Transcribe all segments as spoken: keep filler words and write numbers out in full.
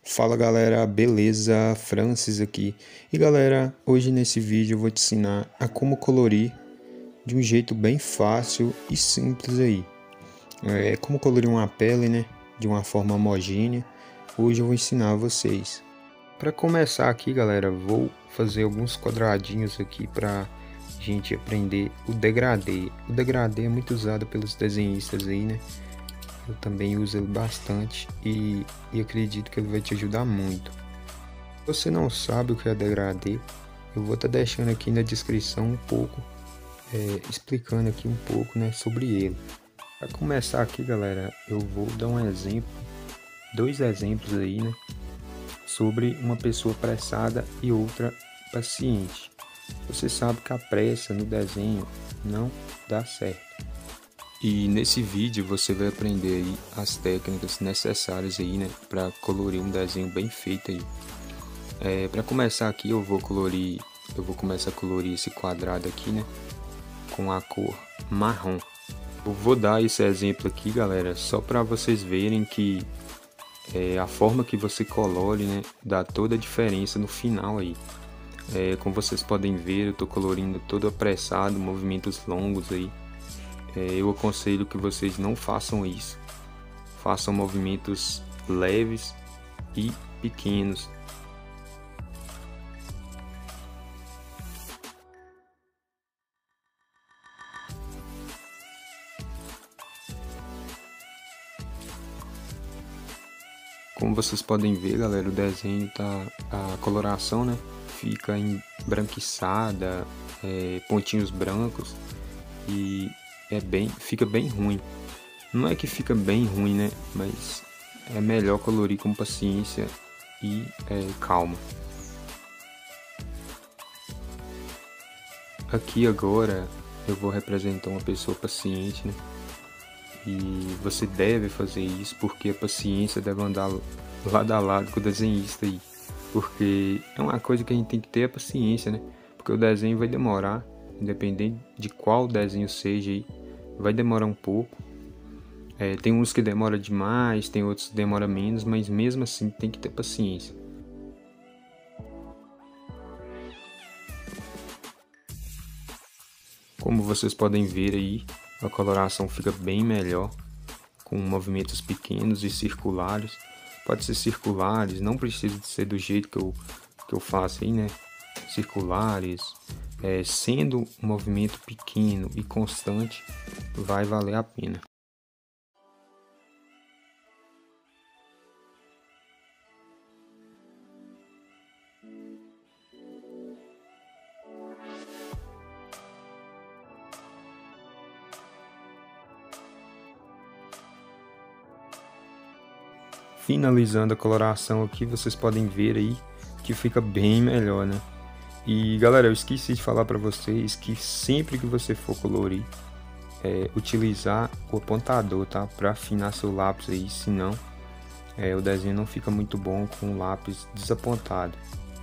Fala galera, beleza? Francis aqui. E galera, hoje nesse vídeo eu vou te ensinar a como colorir de um jeito bem fácil e simples aí. É como colorir uma pele, né? De uma forma homogênea. Hoje eu vou ensinar a vocês. Para começar aqui galera, vou fazer alguns quadradinhos aqui para gente aprender o degradê. O degradê é muito usado pelos desenhistas aí, né? Eu também uso ele bastante e, e acredito que ele vai te ajudar muito. Se você não sabe o que é degradê, eu vou estar tá deixando aqui na descrição um pouco, é, explicando aqui um pouco, né, sobre ele. Para começar aqui galera, eu vou dar um exemplo, dois exemplos aí, né, sobre uma pessoa apressada e outra paciente. Você sabe que a pressa no desenho não dá certo. E nesse vídeo você vai aprender aí as técnicas necessárias aí, né, para colorir um desenho bem feito aí. É, para começar aqui eu vou colorir, eu vou começar a colorir esse quadrado aqui, né, com a cor marrom. Eu vou dar esse exemplo aqui, galera, só para vocês verem que é, a forma que você colore, né, dá toda a diferença no final aí. É, como vocês podem ver, eu tô colorindo todo apressado, movimentos longos aí. Eu aconselho que vocês não façam isso. Façam movimentos leves e pequenos. Como vocês podem ver, galera, o desenho tá, a coloração, né, fica embranquiçada, é, pontinhos brancos e é bem, fica bem ruim. Não é que fica bem ruim, né? Mas é melhor colorir com paciência e é, calma. Aqui agora eu vou representar uma pessoa paciente, né? E você deve fazer isso porque a paciência deve andar lado a lado com o desenhista aí. Porque é uma coisa que a gente tem que ter a paciência, né? Porque o desenho vai demorar, independente de qual desenho seja aí. Vai demorar um pouco, é, tem uns que demora demais, tem outros que demora menos, mas mesmo assim tem que ter paciência. Como vocês podem ver aí, a coloração fica bem melhor, com movimentos pequenos e circulares. Pode ser circulares, não precisa de ser do jeito que eu, que eu faço aí, né? Circulares. É, sendo um movimento pequeno e constante, vai valer a pena. Finalizando a coloração aqui, vocês podem ver aí que fica bem melhor, né? E galera, eu esqueci de falar para vocês que sempre que você for colorir, é, utilizar o apontador, tá? Para afinar seu lápis aí, senão é, o desenho não fica muito bom com o lápis desapontado.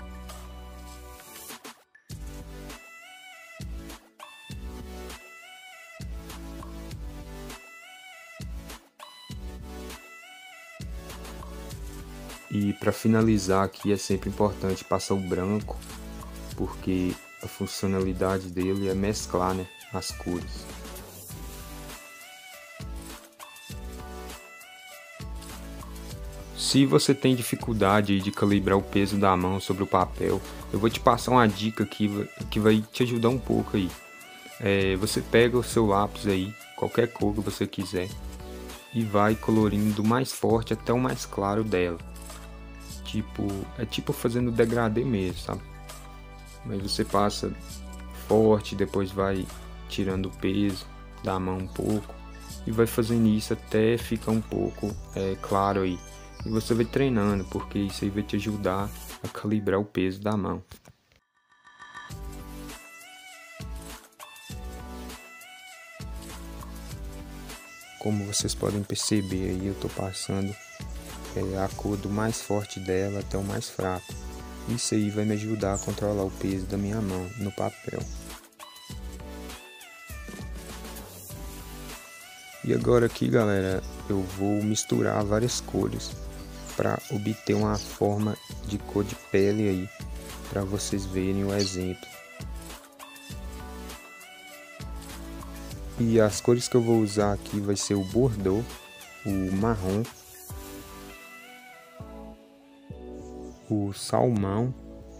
E para finalizar aqui é sempre importante passar o branco, porque a funcionalidade dele é mesclar, né, as cores. Se você tem dificuldade de calibrar o peso da mão sobre o papel, eu vou te passar uma dica aqui que vai te ajudar um pouco aí. É, você pega o seu lápis aí, qualquer cor que você quiser, e vai colorindo do mais forte até o mais claro dela. Tipo, é tipo fazendo degradê mesmo, sabe? Mas você passa forte, depois vai tirando o peso da mão um pouco e vai fazendo isso até ficar um pouco é, claro aí. E você vai treinando, porque isso aí vai te ajudar a calibrar o peso da mão. Como vocês podem perceber aí, eu tô passando é, a cor do mais forte dela até o mais fraco. Isso aí vai me ajudar a controlar o peso da minha mão no papel. E agora aqui, galera, eu vou misturar várias cores. para obter uma forma de cor de pele aí, para vocês verem o exemplo. E as cores que eu vou usar aqui vai ser o bordô, o marrom, o salmão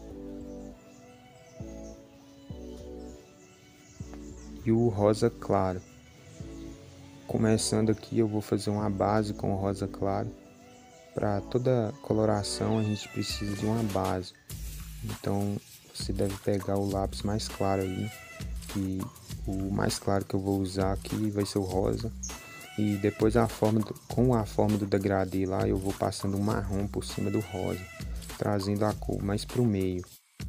e o rosa claro. Começando aqui, eu vou fazer uma base com o rosa claro. Para toda coloração a gente precisa de uma base, então você deve pegar o lápis mais claro aí, e o mais claro que eu vou usar aqui vai ser o rosa, e depois a forma do, com a forma do degradê lá eu vou passando um marrom por cima do rosa, trazendo a cor mais para o meio.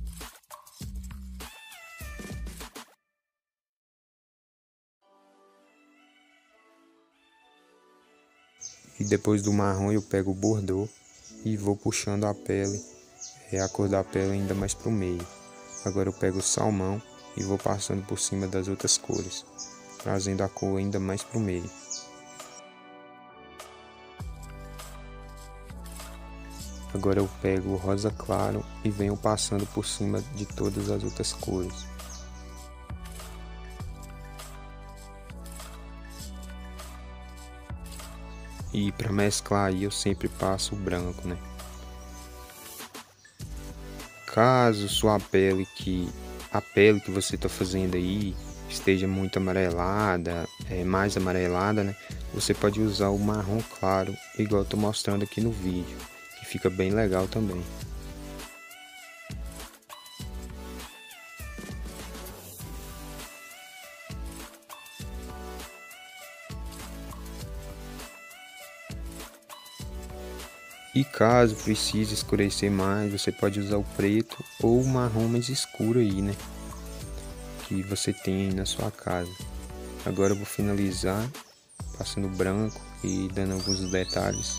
E depois do marrom eu pego o bordô e vou puxando a pele, é, a cor da pele ainda mais para o meio. Agora eu pego o salmão e vou passando por cima das outras cores, trazendo a cor ainda mais para o meio. Agora eu pego o rosa claro e venho passando por cima de todas as outras cores. E para mesclar aí eu sempre passo o branco, né? Caso sua pele que a pele que você está fazendo aí esteja muito amarelada, é, mais amarelada, né? Você pode usar o marrom claro, igual eu tô mostrando aqui no vídeo, que fica bem legal também. E caso precise escurecer mais, você pode usar o preto ou o marrom mais escuro aí, né? Que você tem aí na sua casa. Agora eu vou finalizar passando branco e dando alguns detalhes.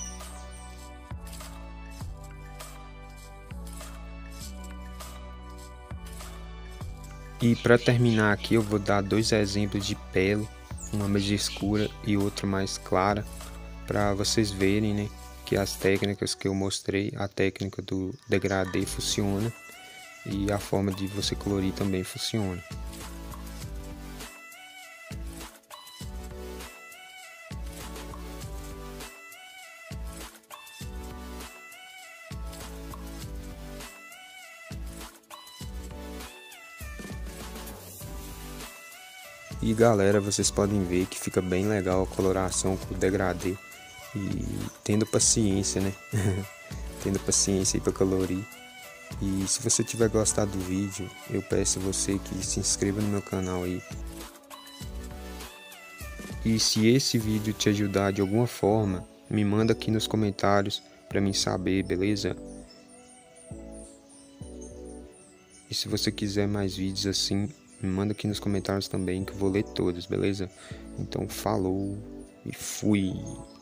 E para terminar aqui eu vou dar dois exemplos de pele, uma mais escura e outra mais clara, para vocês verem, né, que as técnicas que eu mostrei, a técnica do degradê funciona e a forma de você colorir também funciona. E galera, vocês podem ver que fica bem legal a coloração com o degradê, e tendo paciência, né? Tendo paciência aí para colorir. E se você tiver gostado do vídeo, eu peço a você que se inscreva no meu canal aí. E se esse vídeo te ajudar de alguma forma, me manda aqui nos comentários para mim saber, beleza? E se você quiser mais vídeos assim, me manda aqui nos comentários também, que eu vou ler todos, beleza? Então falou e fui!